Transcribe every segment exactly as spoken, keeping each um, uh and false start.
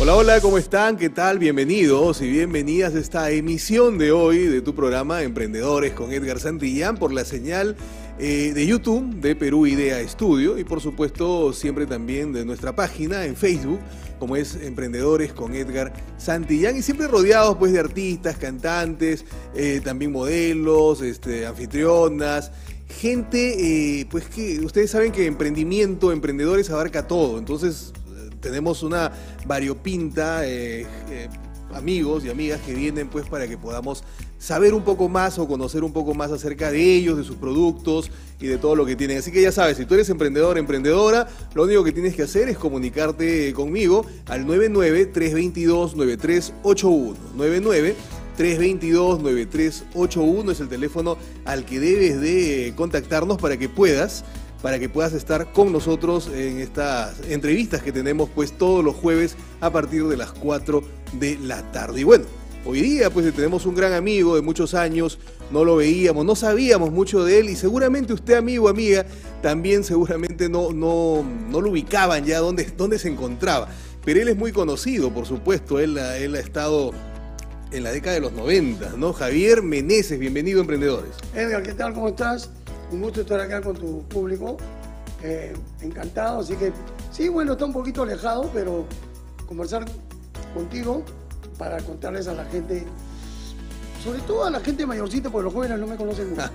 Hola, hola, ¿cómo están? ¿Qué tal? Bienvenidos y bienvenidas a esta emisión de hoy de tu programa Emprendedores con Edgar Santillán por la señal eh, de YouTube de Perú Idea Estudio y por supuesto siempre también de nuestra página en Facebook como es Emprendedores con Edgar Santillán y siempre rodeados pues de artistas, cantantes, eh, también modelos, este, anfitrionas, gente eh, pues que ustedes saben que emprendimiento, emprendedores abarca todo, entonces tenemos una variopinta, eh, eh, amigos y amigas que vienen pues para que podamos saber un poco más o conocer un poco más acerca de ellos, de sus productos y de todo lo que tienen. Así que ya sabes, si tú eres emprendedor, emprendedora, lo único que tienes que hacer es comunicarte conmigo al nueve nueve, tres dos dos, nueve tres ocho uno. nueve nueve, tres dos dos, nueve tres ocho uno es el teléfono al que debes de contactarnos para que puedas para que puedas estar con nosotros en estas entrevistas que tenemos pues todos los jueves a partir de las cuatro de la tarde. Y bueno, hoy día pues tenemos un gran amigo de muchos años, no lo veíamos, no sabíamos mucho de él y seguramente usted amigo, amiga, también seguramente no, no, no lo ubicaban ya dónde, dónde se encontraba. Pero él es muy conocido, por supuesto, él, él ha estado en la década de los noventa, ¿no? Javier Meneses, bienvenido a Emprendedores. Edgar, ¿qué tal? ¿Cómo estás? Un gusto estar acá con tu público, eh, encantado, así que sí, bueno, está un poquito alejado, pero conversar contigo para contarles a la gente, sobre todo a la gente mayorcita, porque los jóvenes no me conocen mucho.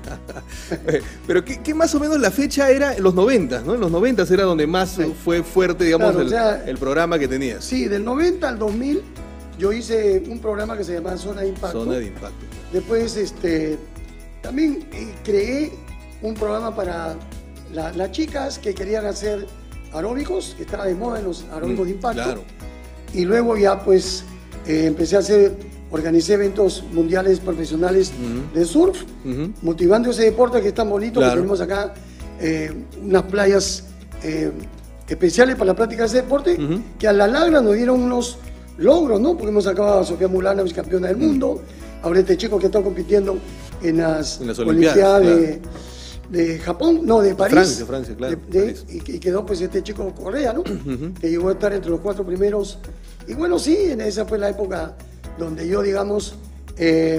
Pero ¿qué, qué más o menos la fecha era? En los noventas, ¿no? En los noventas era donde más sí. fue fuerte, digamos, claro, el, o sea, el programa que tenías. Sí, del noventa al dos mil yo hice un programa que se llamaba Zona de Impacto. Zona de Impacto. Después este, también eh, creé un programa para la, las chicas que querían hacer aeróbicos, que estaba de moda en los aeróbicos mm, de impacto. Claro. Y luego ya pues eh, empecé a hacer, organicé eventos mundiales profesionales uh-huh. de surf, uh-huh. motivando ese deporte que es tan bonito, claro. que tenemos acá eh, unas playas eh, especiales para la práctica de ese deporte, uh-huh. que a la larga nos dieron unos logros, ¿no? Porque hemos sacado a Sofía Mulana, vicecampeona del uh-huh. mundo, ahora este chico que está compitiendo en las, en las Olimpiadas, Olimpiadas de... Claro. de Japón, no, de París. Francia, Francia, claro. De, de, París. Y, y quedó pues este chico Correa, ¿no? Uh-huh. Que llegó a estar entre los cuatro primeros. Y bueno, sí, en esa fue la época donde yo, digamos, eh,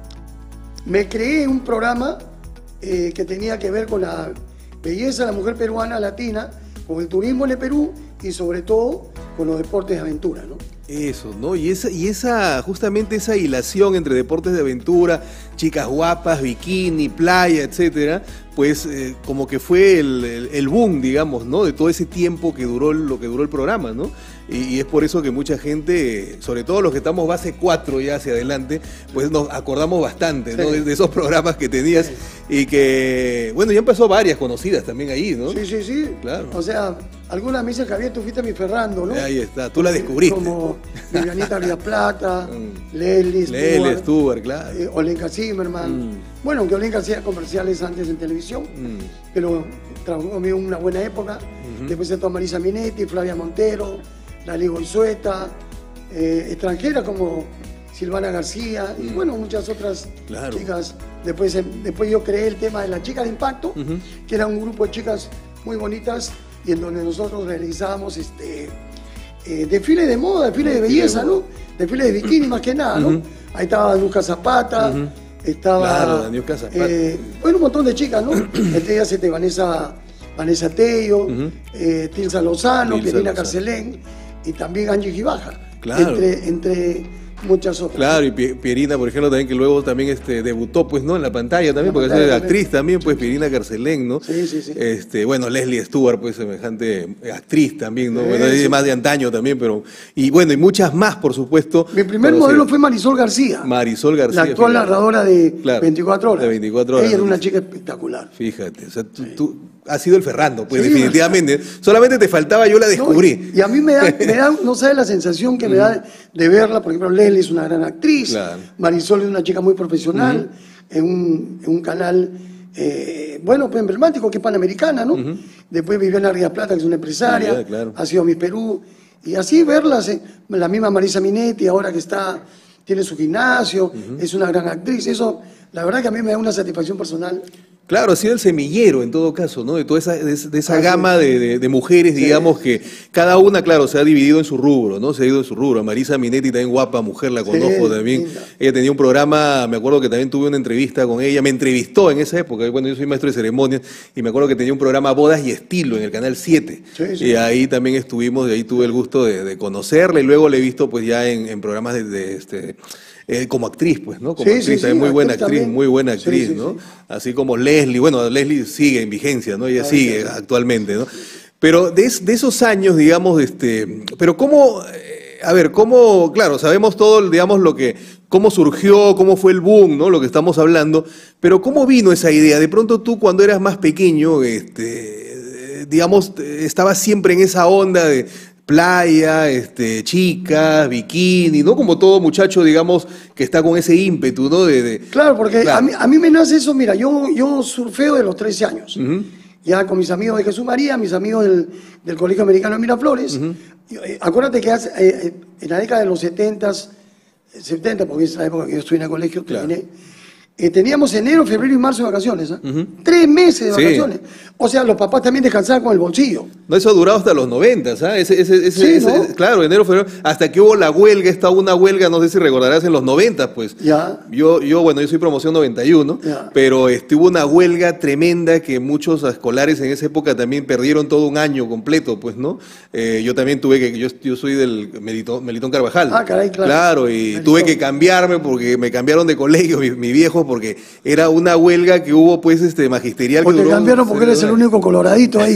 me creé un programa eh, que tenía que ver con la belleza de la mujer peruana latina, con el turismo en el Perú y sobre todo con los deportes de aventura, ¿no? Eso, ¿no? Y esa, y esa, justamente esa hilación entre deportes de aventura, chicas guapas, bikini, playa, etcétera, pues eh, como que fue el, el, el boom, digamos, ¿no? De todo ese tiempo que duró lo que duró el programa, ¿no? Y, y es por eso que mucha gente, sobre todo los que estamos base cuatro ya hacia adelante, pues nos acordamos bastante, ¿no? Sí. De, de esos programas que tenías sí. y que, bueno, ya empezó varias conocidas también ahí, ¿no? Sí, sí, sí. Claro. O sea, algunas me dicen, Javier, tú fuiste a mi Ferrando, ¿no? Ahí está, tú la descubriste. Como Vivianita Ría Plata, mm. Leslie Stewart, Leslie Stewart, claro. Eh, Olenka Zimmerman. Mm. Bueno, aunque Olenka hacía comerciales antes en televisión, mm. pero trabajó conmigo en una buena época. Mm-hmm. Después entró Marisa Minetti, Flavia Montero, Lali Goizueta, eh, extranjeras como Silvana García mm. y bueno, muchas otras claro. chicas. Después, después yo creé el tema de la chica de impacto, mm-hmm. que era un grupo de chicas muy bonitas y en donde nosotros realizábamos este, eh, desfiles de moda, desfiles de belleza, ¿no? Desfiles de bikini más que nada, ¿no? Uh-huh. Ahí estaba Nuca Zapata, uh-huh. estaba... Claro, Nuca Zapata. Eh, bueno, un montón de chicas, ¿no? Entre ellas este, Vanessa, Vanessa Tello, uh-huh. eh, Tilsa Lozano, Pierina Carcelén y también Angie Gibaja. Claro. Entre, entre muchas otras. Claro, y Pierina, por ejemplo, también que luego también este, debutó, pues, ¿no? En la pantalla también, la porque pantalla es también. Actriz también, pues, Pierina Carcelén, ¿no? Sí, sí, sí. Este, bueno, Leslie Stewart, pues, semejante actriz también, ¿no? Sí, bueno, sí. Más de antaño también, pero... Y bueno, y muchas más, por supuesto. Mi primer modelo fue Marisol García. Marisol García. La actual fíjate. narradora de claro, veinticuatro horas. De veinticuatro horas. Ella era una chica espectacular. Fíjate, o sea, tú... Sí. tú has sido el Ferrando, pues, sí, definitivamente. ¿Verdad? Solamente te faltaba, yo la descubrí. No, y a mí me da, me da, no sabes la sensación que me da de verla. Por ejemplo, Leslie es una gran actriz, claro. Marisol es una chica muy profesional, uh-huh. en, un, en un canal, eh, bueno, pues emblemático, que es Panamericana, ¿no? Uh-huh. Después Viviana Ría Plata, que es una empresaria, yeah, claro. ha sido Miss Perú. Y así verlas, eh, la misma Marisa Minetti, ahora que está, tiene su gimnasio, uh-huh. es una gran actriz. Eso la verdad que a mí me da una satisfacción personal. Claro, ha sido el semillero en todo caso, ¿no? De toda esa, de, de esa gama de, de, de mujeres, sí, digamos, que cada una, claro, se ha dividido en su rubro, ¿no? Se ha ido en su rubro. Marisa Minetti también guapa, mujer, la conozco, sí, también. Linda. Ella tenía un programa, me acuerdo que también tuve una entrevista con ella, me entrevistó en esa época, bueno, yo soy maestro de ceremonias, y me acuerdo que tenía un programa Bodas y Estilo en el Canal siete. Sí, sí. Y ahí también estuvimos, y ahí tuve el gusto de, de conocerla, y luego la he visto pues ya en, en programas de, de este... Eh, como actriz, pues, ¿no? Como sí, actriz, sí, sí, muy buena actriz, también. muy buena actriz, sí, sí, ¿no? Sí. Así como Leslie, bueno, Leslie sigue en vigencia, ¿no? Ella Ay, sigue sí. actualmente, ¿no? Pero de, de esos años, digamos, este, pero cómo, eh, a ver, cómo, claro, sabemos todo, digamos, lo que, cómo surgió, cómo fue el boom, ¿no? Lo que estamos hablando, pero cómo vino esa idea. De pronto tú, cuando eras más pequeño, este, digamos, estabas siempre en esa onda de playa, este, chicas, bikini, ¿no? Como todo muchacho, digamos, que está con ese ímpetu, ¿no? De, de... Claro, porque claro. A, mí, a mí me nace eso, mira, yo, yo surfeo de los trece años, uh-huh. ya con mis amigos de Jesús María, mis amigos del, del Colegio Americano de Miraflores. Uh-huh. eh, acuérdate que hace, eh, en la década de los setentas, setenta, porque es la época que yo estuve en el colegio, claro. terminé, Eh, teníamos enero, febrero y marzo de vacaciones, ¿eh? Uh-huh. Tres meses de vacaciones. Sí. O sea, los papás también descansaban con el bolsillo. No, eso ha durado hasta los noventas, ¿ah? ¿eh? Ese, ese, ese, sí, ese, ¿no? Claro, enero, febrero, hasta que hubo la huelga, esta una huelga, no sé si recordarás, en los noventas, pues. Ya. Yo, yo, bueno, yo soy promoción noventa y uno, ya. pero este, hubo una huelga tremenda que muchos escolares en esa época también perdieron todo un año completo, pues, ¿no? Eh, yo también tuve que, yo, yo soy del Melitón, Melitón Carvajal. Ah, caray, claro. Claro, y Melitón. Tuve que cambiarme porque me cambiaron de colegio, mi, mi viejo, porque era una huelga que hubo, pues, este magisterial. Porque que duró, cambiaron porque eres el único coloradito ahí.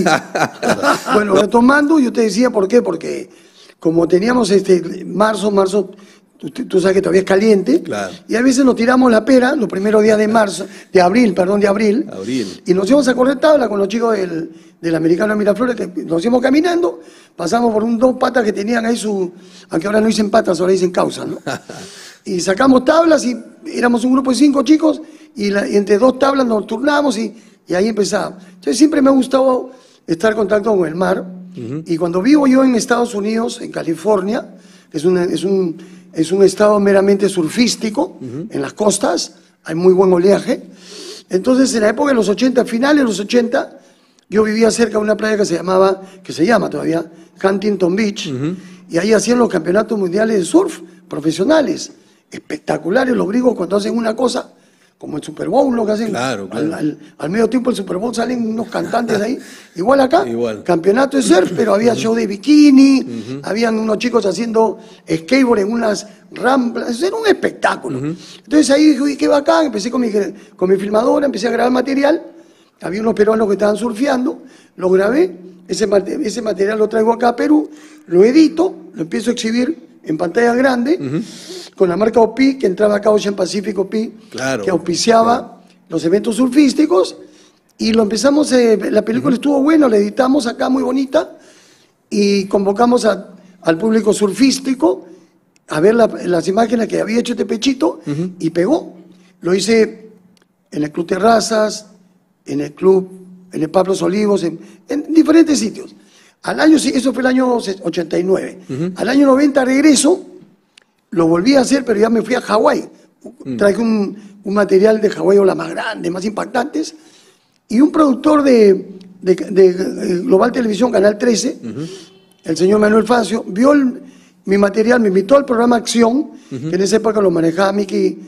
Bueno, retomando, yo te decía por qué, porque como teníamos este marzo, marzo, tú, tú sabes que todavía es caliente, claro. y a veces nos tiramos la pera los primeros días de marzo, de abril, perdón, de abril, abril. y nos íbamos a correr tabla con los chicos del, del Americano de Miraflores, que nos íbamos caminando, pasamos por un dos patas que tenían ahí su, aunque ahora no dicen patas, ahora dicen causas, ¿no? Y sacamos tablas y éramos un grupo de cinco chicos y, la, y entre dos tablas nos turnamos y, y ahí empezaba. Entonces siempre me ha gustado estar en contacto con el mar. Uh-huh. Y cuando vivo yo en Estados Unidos, en California, que es, una, es, un, es un estado meramente surfístico, uh-huh. en las costas, hay muy buen oleaje. Entonces en la época de los ochenta, finales de los ochenta, yo vivía cerca de una playa que se llamaba, que se llama todavía, Huntington Beach, uh-huh. y ahí hacían los campeonatos mundiales de surf profesionales. Espectaculares los gringos cuando hacen una cosa como el Super Bowl, lo que hacen claro, claro. Al, al, al medio tiempo del Super Bowl salen unos cantantes ahí, igual acá, igual. Campeonato de surf, pero había uh-huh. show de bikini, uh-huh. habían unos chicos haciendo skateboard en unas rampas, era un espectáculo. Uh-huh. Entonces ahí dije, qué bacán, empecé con mi, con mi filmadora, empecé a grabar material, había unos peruanos que estaban surfeando, lo grabé, ese, ese material lo traigo acá a Perú, lo edito, lo empiezo a exhibir en pantalla grande, uh-huh. con la marca O P I, que entraba acá Ocean Pacific O P I, claro, que auspiciaba claro. los eventos surfísticos, y lo empezamos, eh, la película uh-huh. estuvo buena, la editamos acá muy bonita, y convocamos a, al público surfístico a ver la, las imágenes que había hecho este Pechito, uh-huh. y pegó. Lo hice en el Club Terrazas, en el Club, en el Pablos Olivos, en, en diferentes sitios. Al año, eso fue el año ochenta y nueve. Uh-huh. Al año noventa regreso, lo volví a hacer, pero ya me fui a Hawái. Uh-huh. Traje un, un material de Hawái, la más grande, más impactantes, y un productor de, de, de, de Global Televisión, Canal trece, uh-huh. el señor Manuel Facio, vio el, mi material, me invitó al programa Acción, uh-huh. que en esa época lo manejaba Miki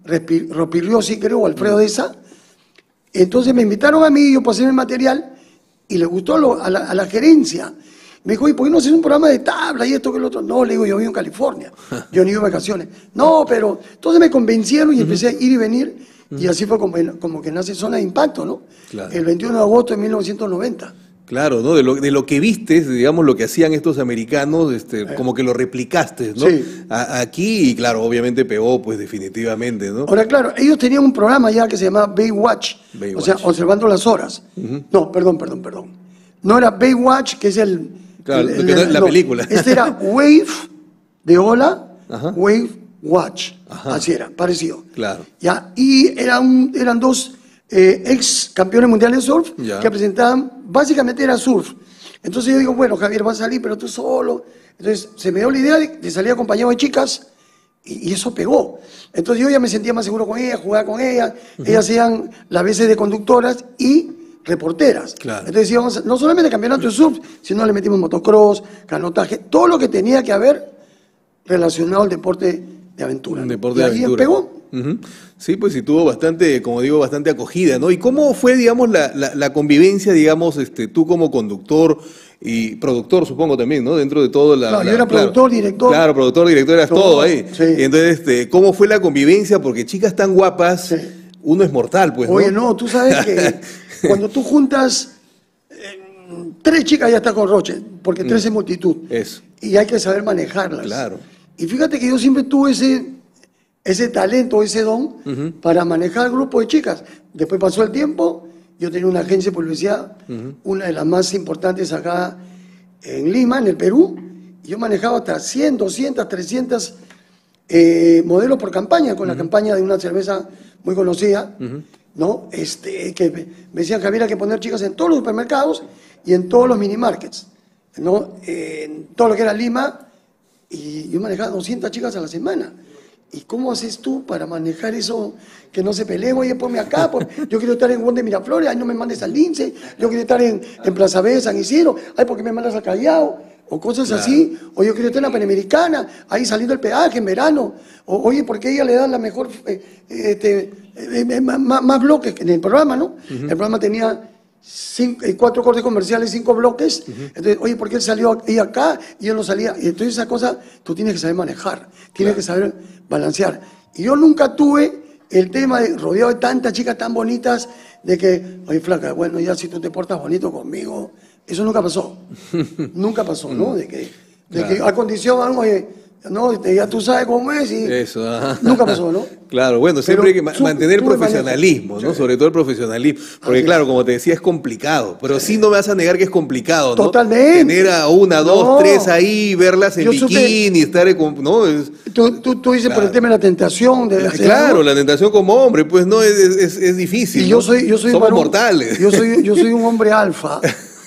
Ropiriosi, creo, o Alfredo uh-huh. Deza. Entonces me invitaron a mí, yo pasé mi material, y le gustó lo, a, la, a la gerencia. Me dijo, ¿y por qué no haces un programa de tabla y esto que el otro? No, le digo, yo vivo en California, yo no iba de vacaciones. No, pero entonces me convencieron y empecé a ir y venir, uh-huh. y así fue como, como que nace Zona de Impacto, ¿no? Claro. El veintiuno de agosto de mil novecientos noventa. Claro, ¿no? De lo, de lo que viste, digamos, lo que hacían estos americanos, este, eh. como que lo replicaste, ¿no? Sí. A, aquí, y claro, obviamente pegó, pues definitivamente, ¿no? Ahora, claro, ellos tenían un programa ya que se llamaba Baywatch, Baywatch. O sea, observando las horas. Uh-huh. No, perdón, perdón, perdón. No era Baywatch, que es el... Claro, el, el, el, la no, película. Este era Wave, de ola, Ajá. Wave Watch. Ajá. Así era, parecido. Claro. Ya, y era un, eran dos... Eh, ex campeones mundiales de surf ya. que presentaban, básicamente era surf. Entonces yo digo, bueno, Javier va a salir, pero tú solo. Entonces se me dio la idea de, de salir acompañado de chicas y, y eso pegó. Entonces yo ya me sentía más seguro con ella, jugaba con ella, uh-huh. ellas hacían las veces de conductoras y reporteras. Claro. Entonces íbamos, no solamente campeonato de surf, sino le metimos motocross, canotaje, todo lo que tenía que haber relacionado al deporte de aventura. Un ¿no? deporte y de ahí aventura. pegó. Uh-huh. Sí, pues sí tuvo bastante, como digo, bastante acogida, ¿no? ¿Y cómo fue, digamos, la, la, la convivencia, digamos, este, tú como conductor y productor, supongo también, ¿no? Dentro de todo la... Claro, la, yo era productor, claro, director. Claro, productor, director, eras todo, todo ahí. Sí. Y entonces, este, ¿cómo fue la convivencia? Porque chicas tan guapas, sí. uno es mortal, pues, ¿no? Oye, no, tú sabes que cuando tú juntas eh, tres chicas ya está con Roche, porque tres mm. es multitud. Eso. Y hay que saber manejarlas. Claro. Y fíjate que yo siempre tuve ese, ese talento, ese don, uh-huh. para manejar grupos de chicas. Después pasó el tiempo, yo tenía una agencia de publicidad, uh-huh. una de las más importantes acá en Lima, en el Perú, y yo manejaba hasta cien, doscientas, trescientas eh, modelos por campaña, con uh-huh. la campaña de una cerveza muy conocida, uh-huh. ¿no? Este, que me decían que había que poner chicas en todos los supermercados y en todos los minimarkets, ¿no? Eh, en todo lo que era Lima. Y yo manejaba doscientas chicas a la semana. ¿Y cómo haces tú para manejar eso? Que no se peleen, oye, ponme acá. Pues, yo quiero estar en Juan de Miraflores, ay, no me mandes al Lince. Yo quiero estar en, en Plaza B, San Isidro, ay, ¿por qué me mandas al Callao? O cosas claro. así. O yo quiero estar en la Panamericana, ahí saliendo el peaje en verano. O, oye, ¿por qué ella le dan la mejor, eh, este, eh, más, más bloques en el programa, ¿no? Uh-huh. El programa tenía... Cinco, cuatro cortes comerciales, cinco bloques. Uh-huh. Entonces, oye, ¿por qué él salió ahí acá y yo no salía? Y entonces esa cosa tú tienes que saber manejar, tienes claro. que saber balancear. Y yo nunca tuve el tema de rodeado de tantas chicas tan bonitas de que, oye, flaca, bueno, ya si tú te portas bonito conmigo, eso nunca pasó. Nunca pasó, ¿no? De que, de claro. que a condición, oye, no, ya tú sabes cómo es y eso, ajá. nunca pasó, ¿no? Claro, bueno, siempre pero hay que ma- mantener el profesionalismo, ¿no? Sí. Sobre todo el profesionalismo, porque así claro, es. como te decía, es complicado, pero sí. sí no me vas a negar que es complicado, ¿no? Totalmente. Tener a una, dos, no. tres ahí, verlas en Yo bikini, supe... estar, en, ¿no? Es... Tú, tú, tú dices claro. por el tema de la tentación. De hacer claro, algo. la tentación como hombre, pues no, es, es, es difícil. Y yo ¿no? soy, yo soy Somos varón, mortales. Yo soy, yo soy un hombre alfa.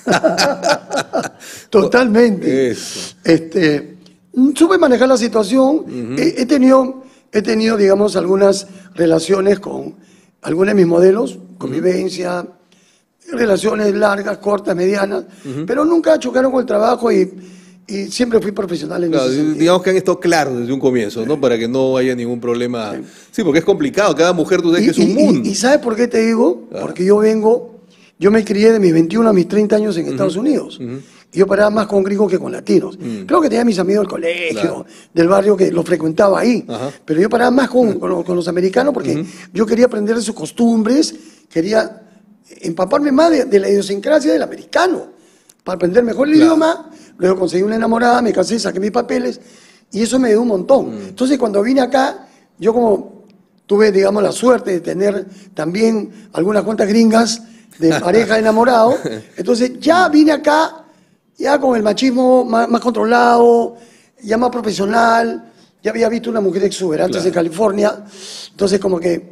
Totalmente. Eso. Este, supe manejar la situación. Uh-huh. he, he, tenido, he tenido, digamos, algunas relaciones con algunos de mis modelos, convivencia, uh-huh. relaciones largas, cortas, medianas, uh-huh. pero nunca chocaron con el trabajo y, y siempre fui profesional en claro, ese sentido. Digamos que han estado claros desde un comienzo, ¿no? Para que no haya ningún problema. Sí, sí porque es complicado, cada mujer tú sabes y, que es un y, mundo. Y, y ¿sabes por qué te digo? Claro. Porque yo vengo, yo me crié de mis veintiuno a mis treinta años en uh-huh. Estados Unidos. Uh-huh. Y yo paraba más con gringos que con latinos. Uh-huh. Creo que tenía mis amigos del colegio, claro. del barrio, que los frecuentaba ahí. Uh-huh. Pero yo paraba más con, con, los, con los americanos porque uh-huh. yo quería aprender de sus costumbres, quería empaparme más de, de la idiosincrasia del americano, para aprender mejor el claro. idioma. Luego conseguí una enamorada, me casé, saqué mis papeles, y eso me dio un montón. Uh-huh. Entonces, cuando vine acá, yo como tuve, digamos, la suerte de tener también algunas cuantas gringas de pareja enamorado, entonces ya vine acá, ya con el machismo más, más controlado, ya más profesional, ya había visto una mujer exuberante claro. en California, entonces como que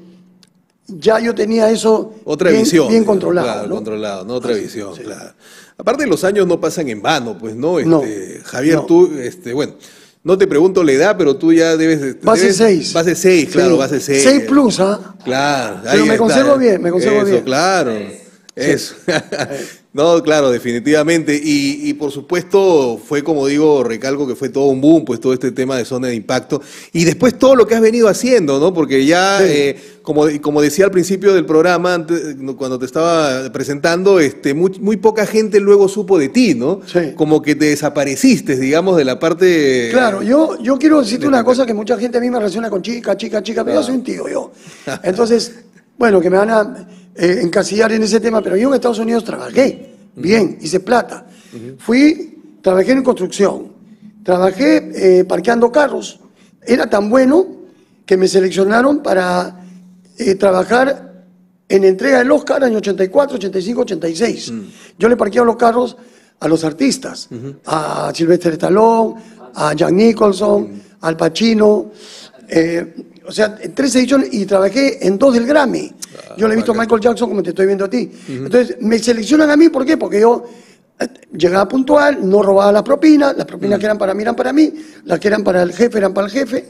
ya yo tenía eso otra bien, visión, bien controlado. Claro, ¿no? controlado, ¿no? Otra Así, visión, sí. claro. Aparte los años no pasan en vano, pues, ¿no? Este, no Javier, no. tú, este, bueno, no te pregunto la edad, pero tú ya debes... Base seis. Base seis, claro, sí. base seis. seis plus, ¿ah? ¿eh? Claro. Pero me está. conservo bien, me conservo Eso, bien. claro. Eso. No, claro, definitivamente. Y, y por supuesto, fue como digo, recalco que fue todo un boom, pues todo este tema de zona de impacto. Y después todo lo que has venido haciendo, ¿no? Porque ya, sí. eh, como, como decía al principio del programa, antes, cuando te estaba presentando, este, muy, muy poca gente luego supo de ti, ¿no? Sí. Como que te desapareciste, digamos, de la parte... Claro, yo, yo quiero decirte una cosa que mucha gente a mí me relaciona con chica, chica, chica, pero ah. yo soy un tío, yo. Entonces, bueno, que me van a... Eh, encasillar en ese tema, pero yo en Estados Unidos trabajé bien, hice plata. Uh-huh. Fui, trabajé en construcción, trabajé eh, parqueando carros. Era tan bueno que me seleccionaron para eh, trabajar en entrega del Oscar en ochenta y cuatro, ochenta y cinco, ochenta y seis. Uh-huh. Yo le parqueaba los carros a los artistas, uh-huh. a Sylvester Stallone, a Jack Nicholson, uh-huh. al Pacino. Eh, O sea, en tres ediciones y trabajé en dos del Grammy. Ah, yo le he visto a Michael Jackson como te estoy viendo a ti. Uh-huh. Entonces, me seleccionan a mí, ¿por qué? Porque yo eh, llegaba puntual, no robaba las propinas, las propinas uh-huh. que eran para mí eran para mí, las que eran para el jefe eran para el jefe,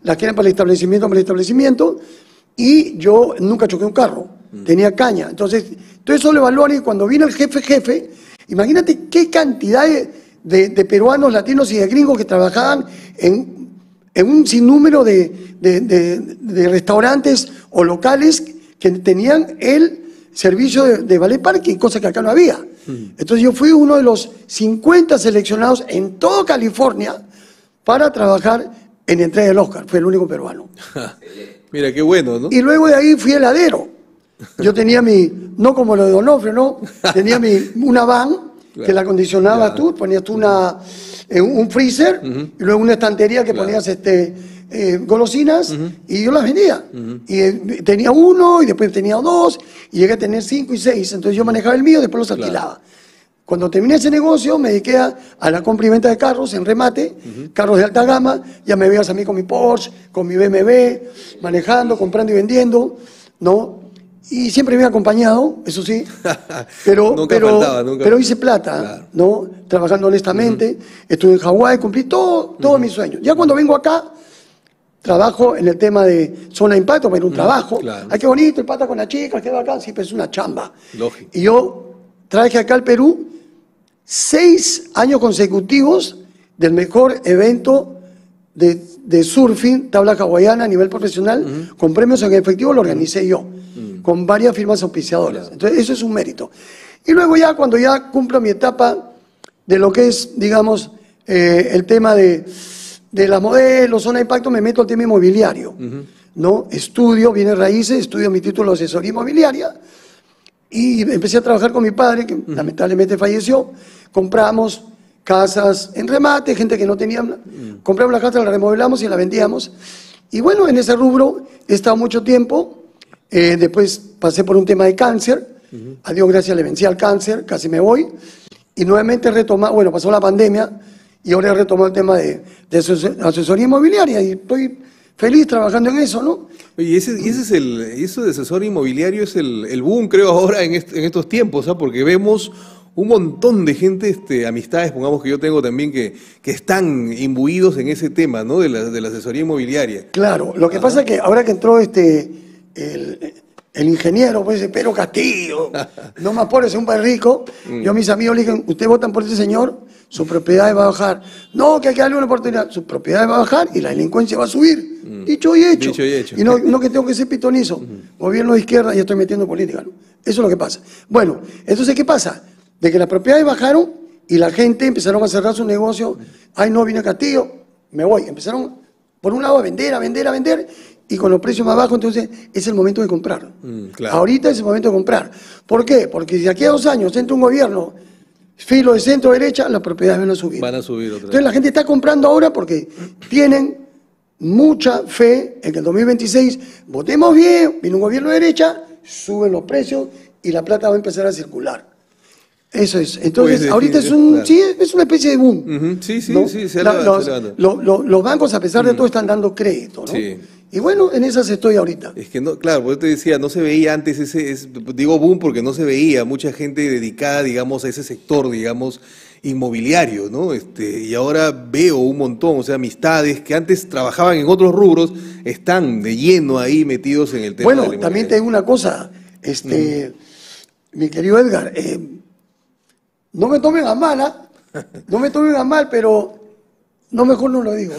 las quieren para el establecimiento, para el establecimiento, y yo nunca choqué un carro, mm. tenía caña. Entonces, todo eso lo evaluaron y cuando vino el jefe jefe, imagínate qué cantidad de, de, de peruanos, latinos y de gringos que trabajaban en, en un sinnúmero de, de, de, de restaurantes o locales que tenían el servicio de, de valet parking, cosa que acá no había. Mm. Entonces yo fui uno de los cincuenta seleccionados en toda California para trabajar en la entrega del Oscar. Fue el único peruano. Mira, qué bueno, ¿no? Y luego de ahí fui heladero. Yo tenía mi, no como lo de Donofrio, ¿no? Tenía mi, una van claro. que la acondicionabas claro. tú, ponías tú una, eh, un freezer uh-huh. y luego una estantería que claro. ponías este, eh, golosinas uh-huh. y yo las vendía. Uh-huh. Y eh, tenía uno y después tenía dos y llegué a tener cinco y seis. Entonces yo manejaba el mío y después los alquilaba. Claro. Cuando terminé ese negocio, me dediqué a, a la compra y venta de carros en remate, uh-huh. carros de alta gama. Ya me veías a mí con mi Porsche, con mi B M W, manejando, comprando y vendiendo, ¿no? Y siempre me he acompañado, eso sí, pero, nunca pero, faltaba, nunca pero hice plata, claro. ¿no? Trabajando honestamente. Uh-huh. Estuve en Hawái, cumplí todo, todos uh-huh. mis sueños. Ya cuando vengo acá, trabajo en el tema de zona de impacto, pero un uh-huh. trabajo. Claro. Ay, qué bonito, el pata con la chica, qué bacán, sí, pero es una chamba. Lógico. Y yo traje acá al Perú seis años consecutivos del mejor evento de, de surfing, tabla hawaiana a nivel profesional, uh-huh. con premios en efectivo, lo organicé yo, uh-huh. con varias firmas auspiciadoras. Claro. Entonces, eso es un mérito. Y luego ya, cuando ya cumplo mi etapa de lo que es, digamos, eh, el tema de, de la modelo, zona de impacto, me meto al tema inmobiliario, uh-huh. ¿no? Estudio bienes raíces, estudio mi título de asesoría inmobiliaria, y empecé a trabajar con mi padre, que uh-huh. lamentablemente falleció. Compramos casas en remate, gente que no tenía, uh-huh. compramos la casa, la remodelamos y la vendíamos. Y bueno, en ese rubro he estado mucho tiempo. Eh, después pasé por un tema de cáncer. Uh-huh. A Dios gracias le vencí al cáncer, casi me voy. Y nuevamente retomé, bueno, pasó la pandemia y ahora he retomado el tema de, de asesoría inmobiliaria y estoy feliz trabajando en eso, ¿no? Oye, ese, y ese es el, eso de asesor inmobiliario es el, el boom, creo, ahora en, est, en estos tiempos, ¿sabes? Porque vemos un montón de gente, este, amistades, pongamos que yo tengo también, que, que están imbuidos en ese tema, ¿no? De la, de la asesoría inmobiliaria. Claro, lo que Ajá. pasa es que ahora que entró este el, el ingeniero, pues, Pedro Castillo, no más por ser un país rico, mm. yo a mis amigos le dije, ¿ustedes votan por ese señor? Su propiedad va a bajar. No, que hay que darle una oportunidad. Su propiedad va a bajar y la delincuencia va a subir. Mm. Dicho y hecho. Dicho y hecho. Y no, no que tengo que ser pitonizo. Mm. Gobierno de izquierda y estoy metiendo política, ¿no? Eso es lo que pasa. Bueno, entonces, ¿qué pasa? De que las propiedades bajaron y la gente empezaron a cerrar su negocio. Ay, no, vine Castillo, me voy. Empezaron, por un lado, a vender, a vender, a vender. Y con los precios más bajos, entonces, es el momento de comprar. Mm, claro. Ahorita es el momento de comprar. ¿Por qué? Porque si aquí a dos años entra un gobierno filo de centro derecha, las propiedades van a subir. Van a subir otra vez. Entonces la gente está comprando ahora porque tienen mucha fe en que en dos mil veintiséis votemos bien, viene un gobierno de derecha, suben los precios y la plata va a empezar a circular. Eso es. Entonces, pues, ahorita sí, es un claro. sí, es una especie de boom. Uh-huh. Sí, sí, ¿no? sí, se la, levanta, los, se levanta. Lo, lo, los bancos, a pesar de uh-huh. todo, están dando crédito, ¿no? Sí. Y bueno, en esas estoy ahorita. Es que no, claro, porque te decía, no se veía antes ese, es, digo boom porque no se veía mucha gente dedicada, digamos, a ese sector, digamos, inmobiliario, ¿no? Este, y ahora veo un montón, o sea, amistades que antes trabajaban en otros rubros, están de lleno ahí metidos en el tema. Bueno, también te digo una cosa, este, mm. mi querido Edgar, eh, no me tomen a mal, ¿eh? no me tomen a mal, pero no, mejor no lo digo.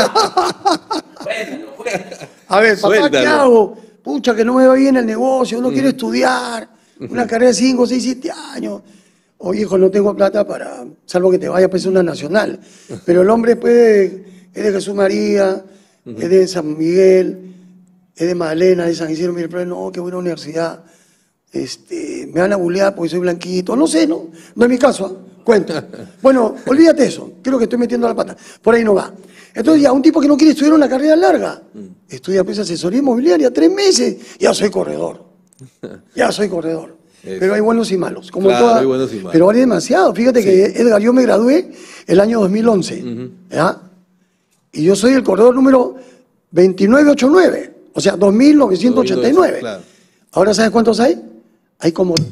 A ver, papá, Suéltalo. ¿Qué hago? Pucha, que no me va bien el negocio, no mm. quiero estudiar, una carrera de cinco, seis, siete años. Oye, hijo, no tengo plata para, salvo que te vaya pues a una nacional. Pero el hombre puede, es de Jesús María, uh-huh. es de San Miguel, es de Magdalena, de San Isidro, mire, pero no, qué buena universidad. Este, me van a bulear porque soy blanquito, no sé, no, no es mi caso, ¿eh? Cuenta. Bueno, olvídate eso, creo que estoy metiendo la pata, por ahí no va. Entonces ya, un tipo que no quiere estudiar una carrera larga, mm. estudia pues asesoría inmobiliaria, tres meses, ya soy corredor, ya soy corredor. Eso. Pero hay buenos y malos, como claro, toda, hay buenos y malos. Pero vale demasiado. Fíjate sí. que, Edgar, yo me gradué el año dos mil once, uh-huh. ¿ya? Y yo soy el corredor número veintinueve ochenta y nueve, o sea, dos mil novecientos ochenta y nueve. Claro. Ahora, ¿sabes cuántos hay? Hay como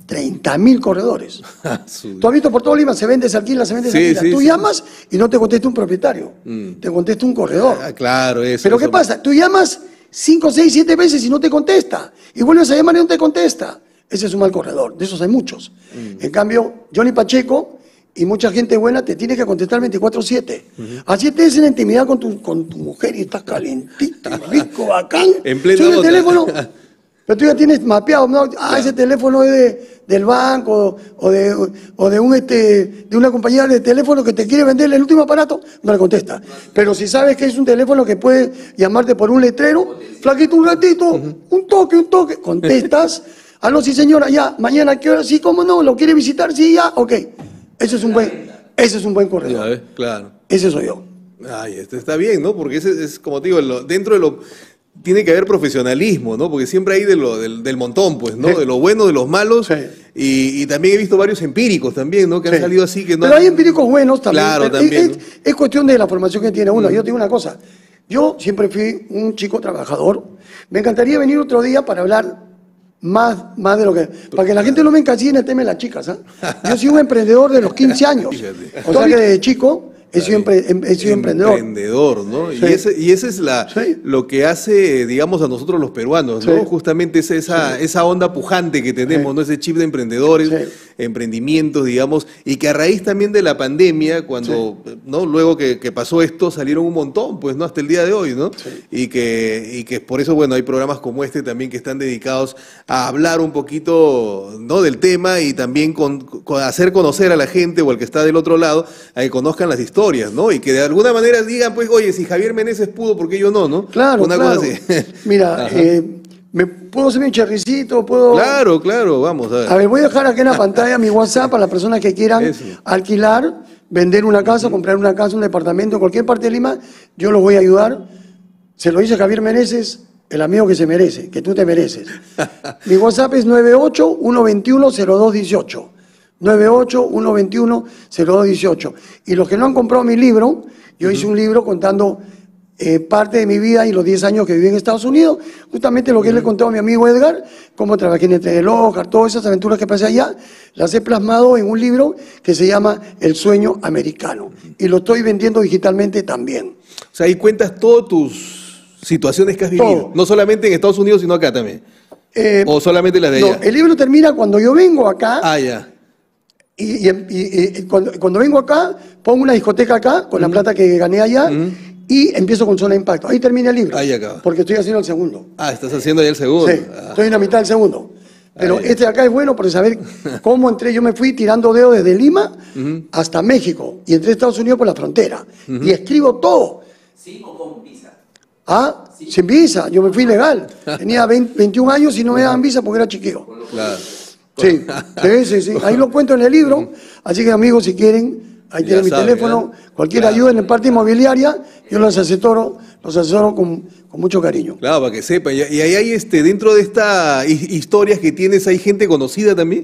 treinta mil corredores. Tú has visto por todo Lima, se vende, se alquila, se vende, se sí, alquila. Sí, Tú sí. llamas y no te contesta un propietario, mm. te contesta un corredor. Ah, claro, eso. Pero eso. ¿qué pasa? Tú llamas cinco, seis, siete veces y no te contesta. Y vuelves a llamar y no te contesta. Ese es un mal corredor, de esos hay muchos. Mm. En cambio, Johnny Pacheco y mucha gente buena te tiene que contestar veinticuatro siete. Uh-huh. Así estés en la intimidad con tu, con tu mujer y estás calentito, rico, bacán. En plena el teléfono, pero tú ya tienes mapeado, ¿no? Ah, claro. Ese teléfono es de, del banco o de, o de, un, este, de una compañía de teléfono que te quiere vender el último aparato, no le contesta. Pero si sabes que es un teléfono que puede llamarte por un letrero, flaquito, un ratito, uh-huh. un toque, un toque, contestas. Ah, no, sí señora, ya, mañana, ¿qué hora? Sí, ¿cómo no? ¿Lo quiere visitar? Sí, ya, ok. Ese es un buen, ese es un buen corredor. Ya ves, claro. Ese soy yo. Ay, este está bien, ¿no? Porque ese es, como te digo, lo, dentro de lo... Tiene que haber profesionalismo, ¿no? Porque siempre hay de lo, del, del montón, pues, ¿no? Sí. De lo bueno, de los malos. Sí. Y, y también he visto varios empíricos también, ¿no? Que sí. han salido así que no... Pero hay empíricos buenos también. Claro, también. Es, es, es cuestión de la formación que tiene uno. Mm. Yo te digo una cosa. Yo siempre fui un chico trabajador. Me encantaría venir otro día para hablar Más, más de lo que... Para que la gente no me encasille en el tema de las chicas, ¿eh? Yo soy un emprendedor de los quince años. O sea que desde chico he sido, empre, he sido emprendedor. Emprendedor, ¿no? Sí. Y ese, y ese es la, sí. lo que hace, digamos, a nosotros los peruanos, ¿no? Sí. Justamente es esa, sí. esa onda pujante que tenemos, sí. ¿no? Ese chip de emprendedores, sí. emprendimientos, digamos, y que a raíz también de la pandemia, cuando, sí. ¿no? Luego que, que pasó esto, salieron un montón, pues, ¿no? Hasta el día de hoy, ¿no? Sí. Y que, y que por eso, bueno, hay programas como este también que están dedicados a hablar un poquito, ¿no? Del tema y también con, con hacer conocer a la gente o al que está del otro lado, a que conozcan las historias, ¿no? Y que de alguna manera digan, pues, oye, si Javier Meneses pudo, ¿por qué yo no, no? Claro, Una claro. cosa así. Mira, eh, ¿me puedo hacer mi cherricito? ¿Puedo...? Claro, claro, vamos a ver. A ver, voy a dejar aquí en la pantalla mi WhatsApp para las personas que quieran Eso. alquilar, vender una casa, uh-huh. comprar una casa, un departamento en cualquier parte de Lima, yo los voy a ayudar. Se lo dice Javier Meneses, el amigo que se merece, que tú te mereces. Mi WhatsApp es nueve ocho, uno dos uno, cero dos uno ocho. nueve ocho, uno dos uno, cero dos uno ocho. Y los que no han comprado mi libro, yo uh-huh. hice un libro contando eh, parte de mi vida y los diez años que viví en Estados Unidos, justamente lo que uh-huh. le he contado a mi amigo Edgar, cómo trabajé en el Tren del Oscar, todas esas aventuras que pasé allá, las he plasmado en un libro que se llama El Sueño Americano. Uh-huh. Y lo estoy vendiendo digitalmente también. O sea, ahí cuentas todas tus situaciones que has vivido, Todo. No solamente en Estados Unidos, sino acá también. Eh, o solamente las de allá. No, el libro termina cuando yo vengo acá. Ah, ya. Y, y, y, y cuando, cuando vengo acá, pongo una discoteca acá, con uh-huh. la plata que gané allá, uh-huh. y empiezo con Zona de Impacto. Ahí termina el libro. Ahí acaba. Porque estoy haciendo el segundo. Ah, estás haciendo ya el segundo. Sí, ah. estoy en la mitad del segundo. Pero Ahí. este de acá es bueno por saber cómo entré. Yo me fui tirando dedos desde Lima uh-huh. hasta México. Y entré a Estados Unidos por la frontera. Uh-huh. Y escribo todo. ¿Sí o con visa? Ah, sí. Sin visa. Yo me fui legal. Tenía veinte, veintiún años y no me daban visa porque era chiquillo. Claro. Sí, sí, sí, sí, ahí lo cuento en el libro, así que amigos, si quieren, ahí tienen mi sabe, teléfono, ¿eh? Cualquier claro. ayuda en la parte inmobiliaria, yo los asesoro, los asesoro con, con mucho cariño. Claro, para que sepan, y ahí hay, este, dentro de estas historias que tienes, ¿hay gente conocida también?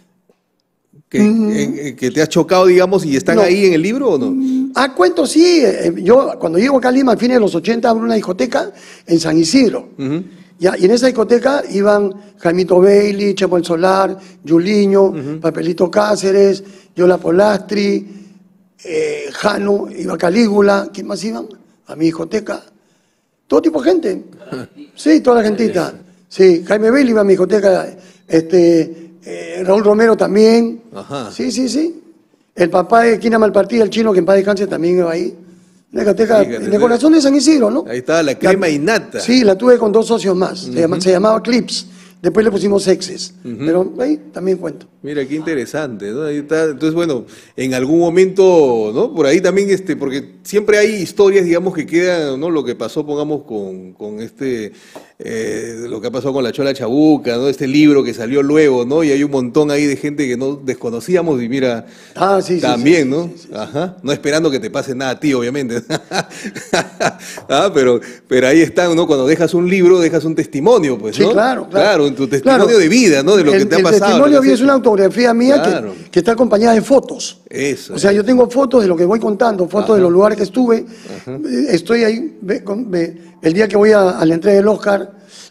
Que, mm. eh, que te has chocado, digamos, y están no. ahí en el libro o no? Ah, cuento, sí, yo cuando llego acá a Lima, al fin de los ochenta, abro una discoteca en San Isidro. Uh-huh. Ya, y en esa discoteca iban Jaimito Bailey, Chepo el Solar, Yuliño, uh-huh. Papelito Cáceres, Yola Polastri, eh, Jano, iba Calígula, ¿quién más iban? A mi discoteca. Todo tipo de gente. Sí, toda la gentita. Sí, Jaime Bailey iba a mi discoteca, este, eh, Raúl Romero también. Ajá. Sí, sí, sí. El papá de Quina Malpartida, el chino que en paz descanse, también iba ahí. La discoteca en el corazón de San Isidro, ¿no? Ahí estaba la crema la, y nata. Sí, la tuve con dos socios más. Uh-huh. se, llama, se llamaba Clips. Después le pusimos Exes. Uh-huh. Pero ahí también cuento. Mira, qué interesante, ¿no? Ahí está. Entonces, bueno, en algún momento, ¿no? Por ahí también, este, porque siempre hay historias, digamos, que quedan, ¿no? Lo que pasó, pongamos, con, con este, eh, lo que ha pasado con la Chola Chabuca, ¿no? Este libro que salió luego, ¿no? Y hay un montón ahí de gente que no desconocíamos y mira, ah, sí, también, sí, ¿no? Sí, sí, sí, Ajá. No esperando que te pase nada a ti, obviamente. ah, pero, pero ahí está, ¿no? Cuando dejas un libro, dejas un testimonio, pues, ¿no? Sí, claro, claro. Claro, en tu testimonio claro. de vida, ¿no? De lo el, que te ha el pasado. El testimonio es una autografía mía claro. que, que está acompañada de fotos. Eso. O sea, yo tengo fotos de lo que voy contando, fotos Ajá. de los lugares que estuve. Ajá. Estoy ahí, ve, ve, el día que voy a, a la entrega del Oscar,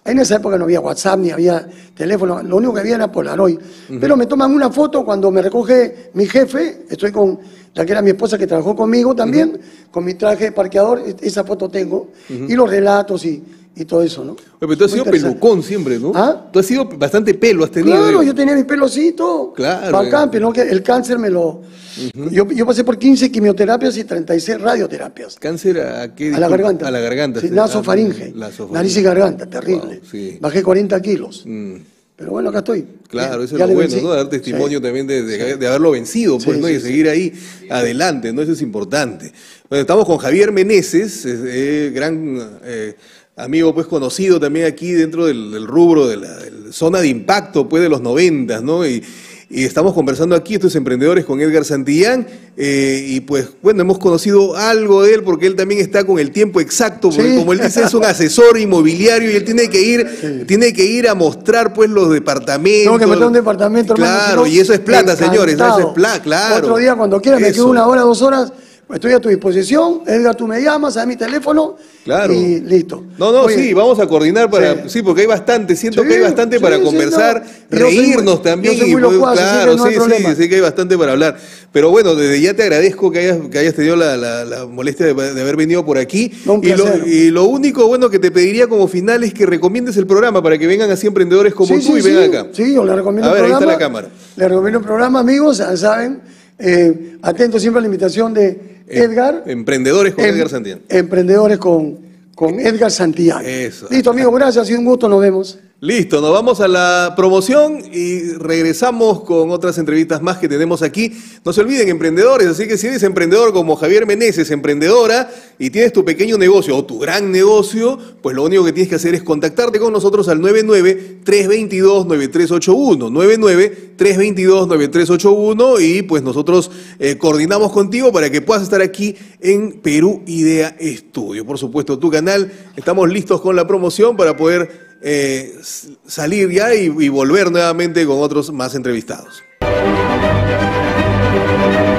En esa época no había WhatsApp, ni había teléfono, lo único que había era Polaroid. Uh-huh. Pero me toman una foto cuando me recoge mi jefe, estoy con la que era mi esposa que trabajó conmigo también, uh-huh. con mi traje de parqueador, esa foto tengo, uh-huh. y los relatos y, y todo eso, ¿no? Oye, pero tú has sido pelucón siempre, ¿no? ¿Ah? Tú has sido bastante pelo, has tenido. Claro, yo tenía mi pelocito, claro, bacán, pero no, que el cáncer me lo... Uh-huh. yo, yo pasé por quince quimioterapias y treinta y seis radioterapias. ¿Cáncer a qué? A la garganta. A la garganta. Sí, nasofaringe, nariz y garganta, terrible. Wow, sí. Bajé cuarenta kilos. Mm. Pero bueno, acá estoy. Claro, eso es lo bueno, ¿no? Dar testimonio sí. también de, de, sí. de haberlo vencido, pues, sí, ¿no? Sí, y seguir sí. ahí adelante, ¿no? Eso es importante. Bueno, estamos con Javier Meneses, eh, gran eh, amigo, pues, conocido también aquí dentro del, del rubro de la, de la zona de impacto, pues, de los noventas, ¿no? Y, y estamos conversando aquí, estos emprendedores, con Edgar Santillán, eh, y pues, bueno, hemos conocido algo de él porque él también está con el tiempo exacto, porque sí. como él dice, es un asesor inmobiliario y él tiene que ir, sí. tiene que ir a mostrar, pues, los departamentos. Tengo que meter un departamento, hermano. Claro, y eso es plata, encantado. Señores, eso es plata, claro. Otro día, cuando quieras, me quedo una hora, dos horas. Estoy a tu disposición, Edgar, tú me llamas, a mi teléfono claro. y listo. No, no, Oye, sí, vamos a coordinar para... Sí, sí porque hay bastante, siento sí, que hay bastante sí, para sí, conversar, no. reírnos muy, también. Yo soy muy y, locuaz, claro, así que no sí, hay sí, sí que hay bastante para hablar. Pero bueno, desde ya te agradezco que hayas, que hayas tenido la, la, la molestia de, de haber venido por aquí. No, un y, lo, y lo único bueno que te pediría como final es que recomiendes el programa para que vengan así emprendedores como sí, tú sí, y vengan sí, acá. Sí, yo le recomiendo a el ver, programa. Ahí está la cámara. Le recomiendo el programa, amigos, saben, eh, atentos siempre a la invitación de Edgar. Emprendedores con em, Edgar Santillán. Emprendedores con, con Edgar Santillán. Eso. Listo, amigo, gracias, ha sido un gusto, nos vemos. Listo, nos vamos a la promoción y regresamos con otras entrevistas más que tenemos aquí. No se olviden, emprendedores, así que si eres emprendedor como Javier Meneses, emprendedora, y tienes tu pequeño negocio o tu gran negocio, pues lo único que tienes que hacer es contactarte con nosotros al nueve nueve, tres dos dos, nueve tres ocho uno, nueve nueve, tres dos dos, nueve tres ocho uno, y pues nosotros eh, coordinamos contigo para que puedas estar aquí en Perú Idea Estudio. Por supuesto, tu canal, estamos listos con la promoción para poder Eh, salir ya y, y volver nuevamente con otros más entrevistados.